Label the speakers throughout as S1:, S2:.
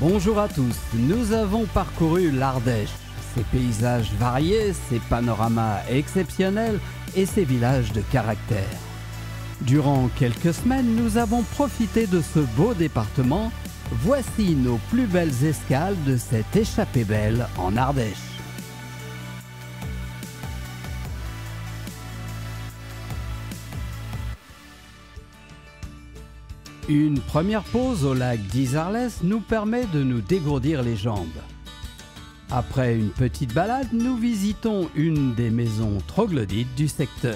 S1: Bonjour à tous, nous avons parcouru l'Ardèche, ses paysages variés, ses panoramas exceptionnels et ses villages de caractère. Durant quelques semaines, nous avons profité de ce beau département. Voici nos plus belles escales de cette échappée belle en Ardèche. Une première pause au lac d'Isarlès nous permet de nous dégourdir les jambes. Après une petite balade, nous visitons une des maisons troglodytes du secteur.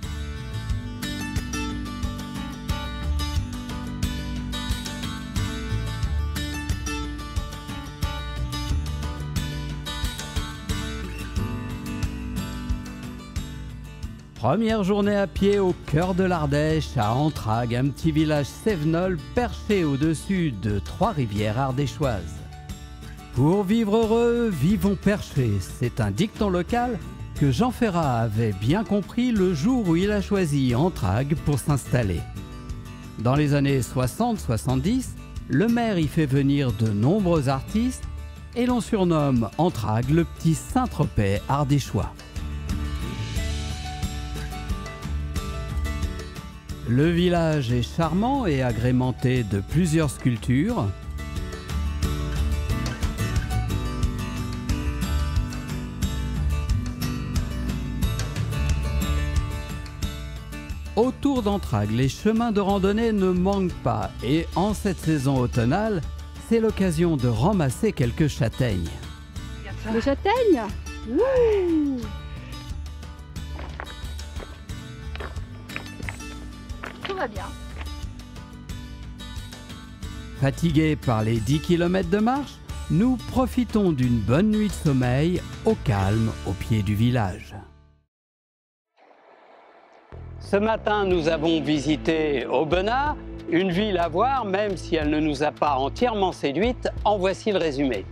S1: Première journée à pied au cœur de l'Ardèche, à Entragues, un petit village cévenol perché au-dessus de 3 rivières ardéchoises. Pour vivre heureux, vivons perchés. C'est un dicton local que Jean Ferrat avait bien compris le jour où il a choisi Entragues pour s'installer. Dans les années 60-70, le maire y fait venir de nombreux artistes et l'on surnomme Entragues le petit Saint-Tropez ardéchois. Le village est charmant et agrémenté de plusieurs sculptures. Autour d'Entragues, les chemins de randonnée ne manquent pas et en cette saison automnale, c'est l'occasion de ramasser quelques châtaignes.
S2: Les châtaignes? Ouh! Tout va bien.
S1: Fatigués par les 10 km de marche, nous profitons d'une bonne nuit de sommeil au calme au pied du village. Ce matin, nous avons visité Aubenas, une ville à voir, même si elle ne nous a pas entièrement séduite. En voici le résumé.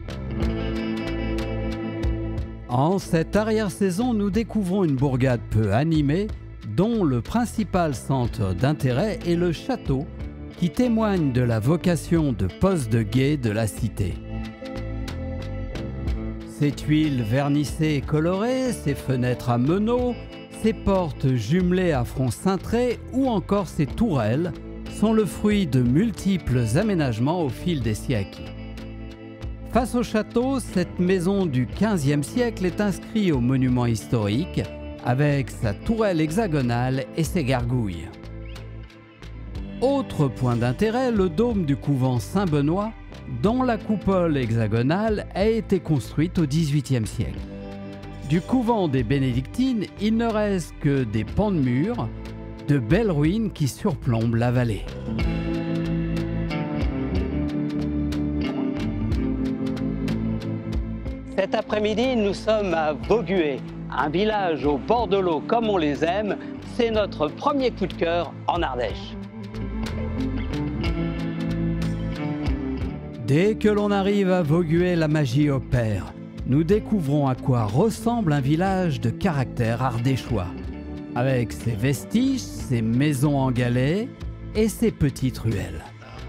S1: En cette arrière-saison, nous découvrons une bourgade peu animée, dont le principal centre d'intérêt est le château, qui témoigne de la vocation de poste de guet de la cité. Ses tuiles vernissées et colorées, ses fenêtres à meneaux, ses portes jumelées à fronts cintrés ou encore ses tourelles sont le fruit de multiples aménagements au fil des siècles. Face au château, cette maison du XVe siècle est inscrite au monument historique avec sa tourelle hexagonale et ses gargouilles. Autre point d'intérêt, le dôme du couvent Saint-Benoît, dont la coupole hexagonale a été construite au XVIIIe siècle. Du couvent des Bénédictines, il ne reste que des pans de murs, de belles ruines qui surplombent la vallée. Cet après-midi, nous sommes à Vaugué, un village au bord de l'eau comme on les aime. C'est notre premier coup de cœur en Ardèche. Dès que l'on arrive à Vaugué, la magie opère. Nous découvrons à quoi ressemble un village de caractère ardéchois, avec ses vestiges, ses maisons en galets et ses petites ruelles.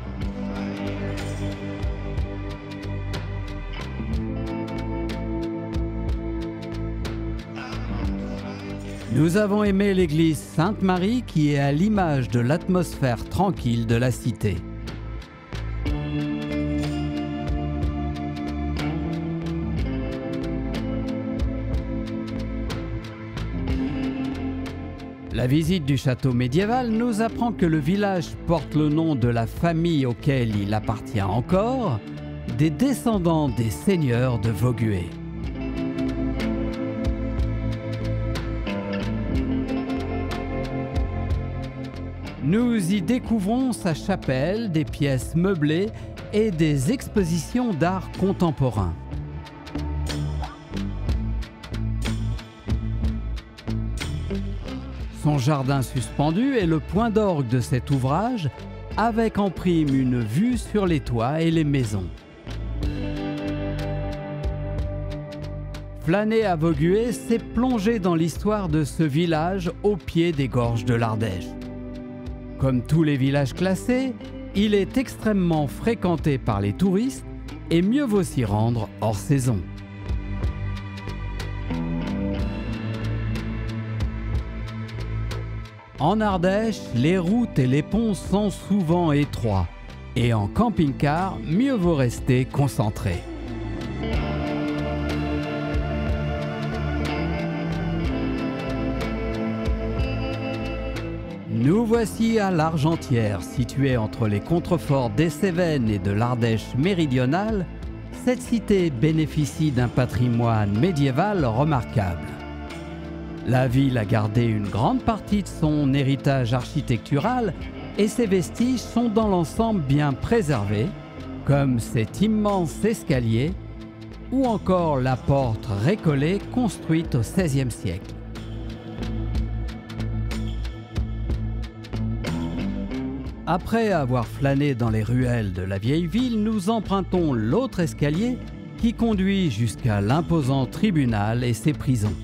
S1: Nous avons aimé l'église Sainte-Marie qui est à l'image de l'atmosphère tranquille de la cité. La visite du château médiéval nous apprend que le village porte le nom de la famille auquel il appartient encore, des descendants des seigneurs de Vaugué. Nous y découvrons sa chapelle, des pièces meublées et des expositions d'art contemporain. Son jardin suspendu est le point d'orgue de cet ouvrage, avec en prime une vue sur les toits et les maisons. Flâner à Vaugué, c'est plonger dans l'histoire de ce village au pied des gorges de l'Ardèche. Comme tous les villages classés, il est extrêmement fréquenté par les touristes et mieux vaut s'y rendre hors saison. En Ardèche, les routes et les ponts sont souvent étroits et en camping-car, mieux vaut rester concentré. Nous voici à l'Argentière, située entre les contreforts des Cévennes et de l'Ardèche méridionale. Cette cité bénéficie d'un patrimoine médiéval remarquable. La ville a gardé une grande partie de son héritage architectural et ses vestiges sont dans l'ensemble bien préservés, comme cet immense escalier ou encore la porte Récollet construite au XVIe siècle. Après avoir flâné dans les ruelles de la vieille ville, nous empruntons l'autre escalier qui conduit jusqu'à l'imposant tribunal et ses prisons.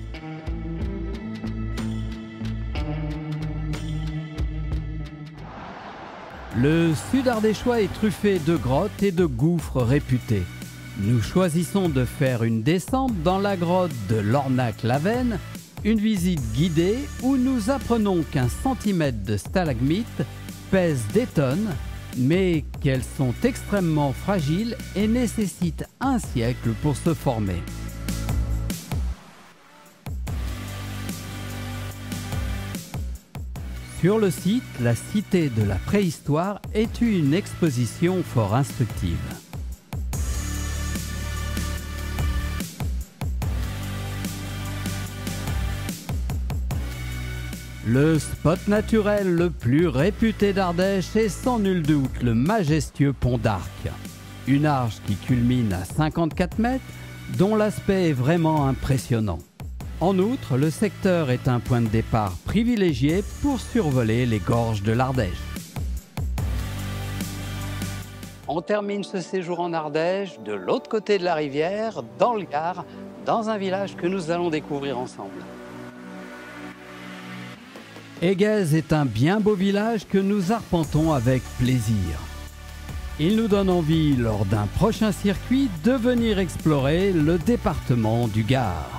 S1: Le sud ardéchois est truffé de grottes et de gouffres réputés. Nous choisissons de faire une descente dans la grotte de l'Ornac-Lavenne, une visite guidée où nous apprenons qu'un centimètre de stalagmite pèse des tonnes, mais qu'elles sont extrêmement fragiles et nécessitent un siècle pour se former. Sur le site, la Cité de la Préhistoire est une exposition fort instructive. Le spot naturel le plus réputé d'Ardèche est sans nul doute le majestueux pont d'Arc. Une arche qui culmine à 54 mètres, dont l'aspect est vraiment impressionnant. En outre, le secteur est un point de départ privilégié pour survoler les gorges de l'Ardèche. On termine ce séjour en Ardèche de l'autre côté de la rivière, dans le Gard, dans un village que nous allons découvrir ensemble. Éguez est un bien beau village que nous arpentons avec plaisir. Il nous donne envie, lors d'un prochain circuit, de venir explorer le département du Gard.